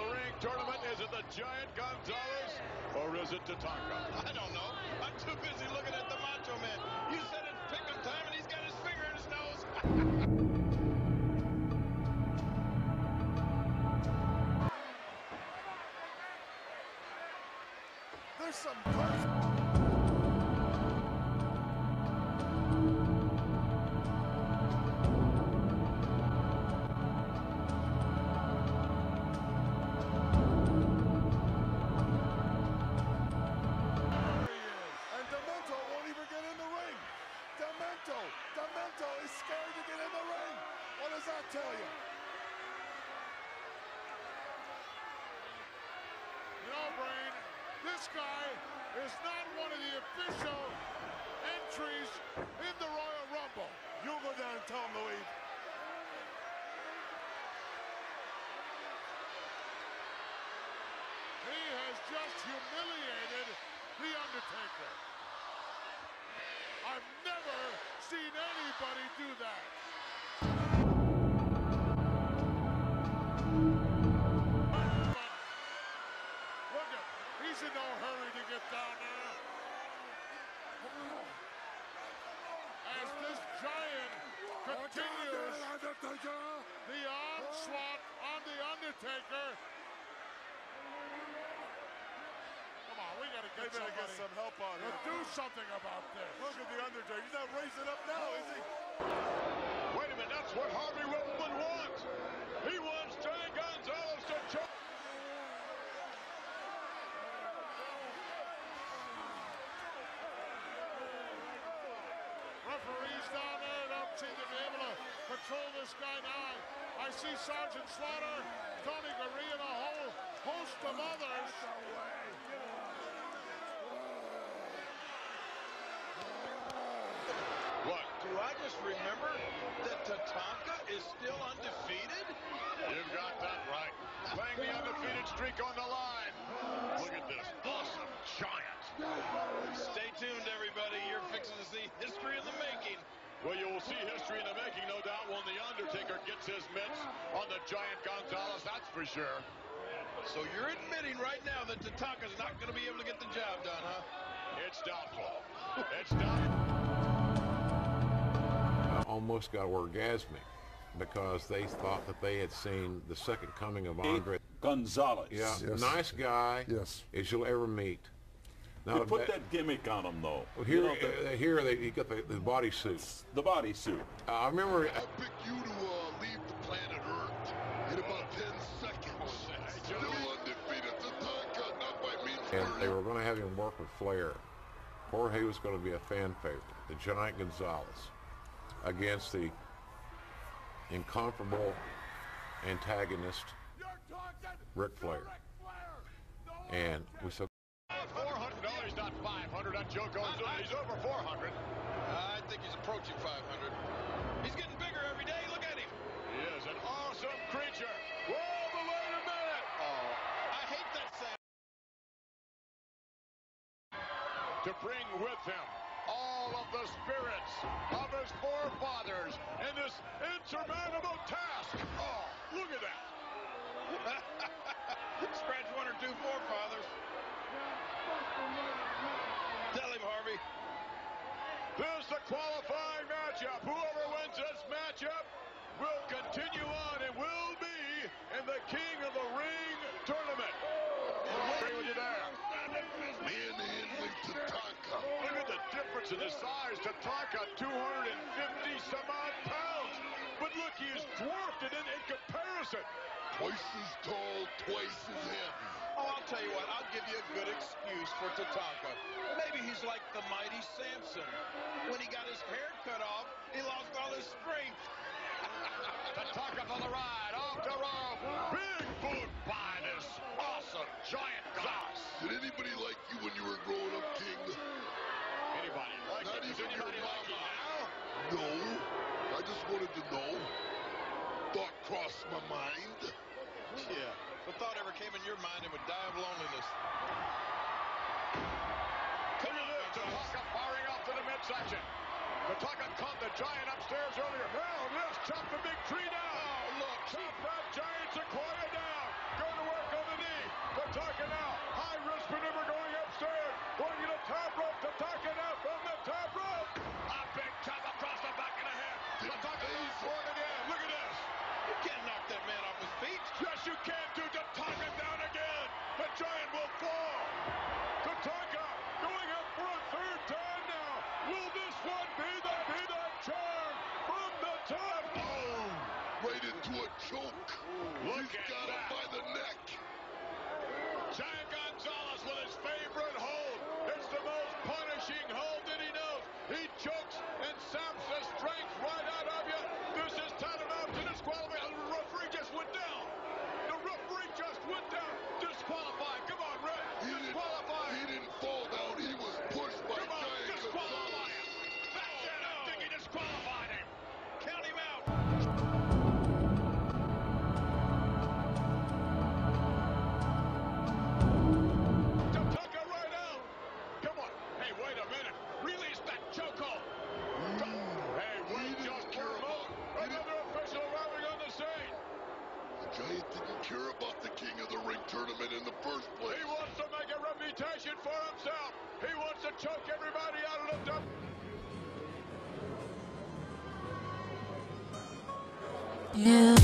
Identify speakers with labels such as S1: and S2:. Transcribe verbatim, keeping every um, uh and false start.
S1: the Ring tournament? Is it the Giant Gonzalez or is it Tatanka?
S2: I don't know. I'm too busy looking at the Macho Man. You said it's pick'em time and he's got his finger in his nose.
S3: There's some person. Demento is scared to get in the ring. What does that tell you?
S4: You know, Brain, this guy is not one of the official entries in the Royal Rumble.
S3: You'll go down and tell him to leave.
S4: He has just humiliated The Undertaker. I've never seen anybody do that. But look at, he's in no hurry to get down there. As this giant continues the onslaught on The Undertaker. Come on, we gotta get,
S3: Maybe I get some help on him.
S4: Do something about this.
S3: Look at The Undertaker. He's not raising up now, is he?
S1: Wait a minute, that's what Harvey Roman wants. He wants Giant Gonzalez to choke.
S4: Referees down there don't seem to be able to control this guy now. I see Sergeant Slaughter, Tony Gurria, and a whole host of others.
S2: What? Do I just remember that Tatanka is still undefeated?
S1: You've got that right. Playing the undefeated streak on the line. Look at this awesome giant.
S2: Stay tuned, everybody. You're fixing to see history in the making.
S1: Well, you will see history in the making, no doubt, when The Undertaker gets his mitts on the Giant Gonzalez, that's for sure.
S2: So you're admitting right now that Tatanka's not going to be able to get the job done, huh?
S1: It's doubtful. It's doubtful.
S5: I almost got orgasmic because they thought that they had seen the second coming of Andre
S6: Gonzalez.
S5: Yeah,
S7: Yes.
S5: nice guy
S7: Yes.
S5: as you'll ever meet.
S6: They
S5: Now,
S6: put that gimmick on him, though.
S5: well, here,
S6: You know, the,
S5: uh, here they he got the, the bodysuit.
S6: the bodysuit.
S5: Uh, I remember.
S8: I picked you to uh, leave the planet Earth in about ten seconds. Still undefeated. Tatanka, not by means of
S5: And they
S8: murder.
S5: were going to have him work with Flair. Jorge was going to be a fan favorite, the Giant Gonzalez, against the incomparable antagonist, Ric Flair. And we said,
S1: four hundred dollars, not five hundred on Joe Gonzalez. He's over four hundred.
S2: I think he's approaching five hundred. He's getting bigger every day. Look at him.
S1: He is an awesome creature. Whoa, but wait a minute.
S2: Oh, I hate that sound.
S1: To bring with him all of the spirits of his forefathers in this insurmountable task. Oh, look at that.
S2: Scratch one or two forefathers. Tell him, Harvey.
S1: This is the qualifying matchup. Whoever wins this matchup will continue on and will be in the King of the Ring tournament. I agree with you there.
S8: Manhandling Tatanka.
S1: Look at the difference in his size. Tatanka, two hundred fifty some odd pounds. But look, he is dwarfed in, in comparison.
S8: Twice as tall, twice as heavy.
S2: Oh, I'll tell you what. I'll give you a good excuse for Tatanka. Maybe he's like the mighty Samson. When he got his hair cut off, he lost all his strength.
S1: Tatanka for the ride. Off the rope. Big boot by this awesome giant Gonzalez.
S8: Did anybody like you when you were growing up, King?
S1: Anybody like
S8: Not
S1: it? Does
S8: even your
S1: anybody like you
S8: mama.
S1: now?
S8: No. I just wanted to know. Thought crossed my mind.
S2: Yeah. If a thought ever came in your mind, it would die of loneliness.
S1: Look at this. Tatanka firing off to the midsection. Tatanka caught the giant upstairs earlier. Now this, chop the big tree down.
S2: Oh, look.
S1: Chop that giant sequoia down. Go to work on choke everybody out and lift up.
S7: Yeah.